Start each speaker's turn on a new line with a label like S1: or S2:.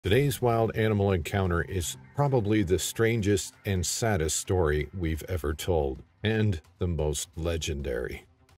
S1: Today's wild animal encounter is probably the strangest and saddest story we've ever told, and the most legendary.